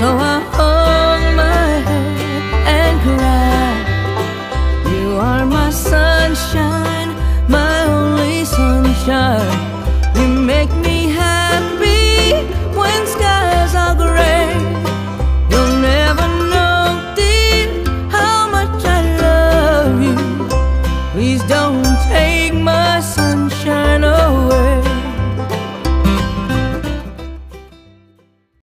So I hung my head and cried. You are my sunshine, my only sunshine.